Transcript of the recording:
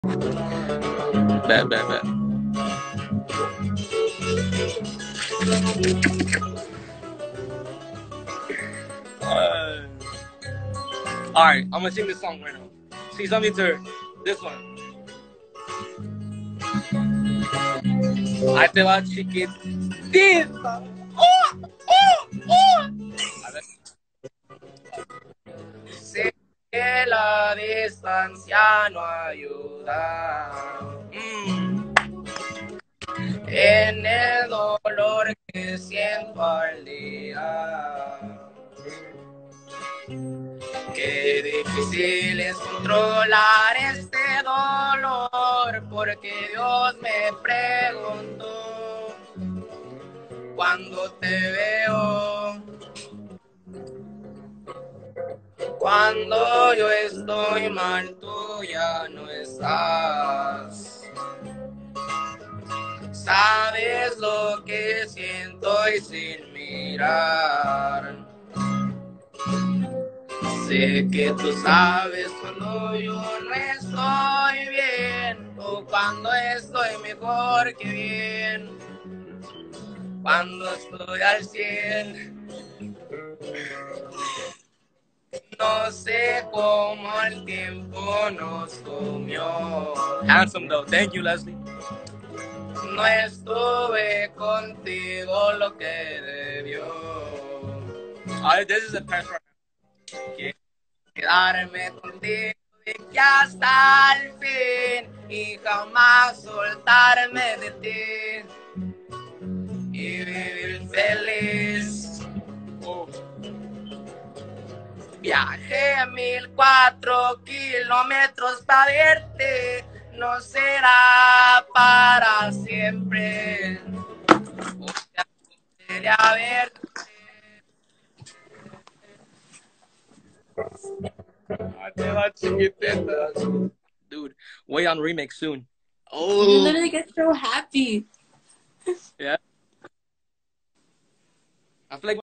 Bet, bet, bet. All right, I'm gonna sing this song right now. See something to her. This one. Ahí te va chiquitita. ¡Oh! ¡Oh! ¡Oh! A ver. Sé que la distancia no ayuda. En el dolor que siento al día. Qué difícil es controlar este dolor, porque Dios me preguntó cuando te veo, cuando yo estoy mal, tú ya no estás. Sabes lo que siento y sin mirar. Sé que tú sabes cuando yo no estoy bien o cuando estoy mejor que bien, cuando estoy al 100. No sé cómo el tiempo nos comió. Handsome though. Thank you, Leslie. No estuve contigo lo que debió. This is a test right now. Quedarme contigo de que hasta el fin y jamás soltarme de ti y vivir feliz. Viajé 1004 kilómetros para verte, no será para siempre. Quería verte. Dude, way on remix soon. Oh, you literally get so happy. Yeah. I feel like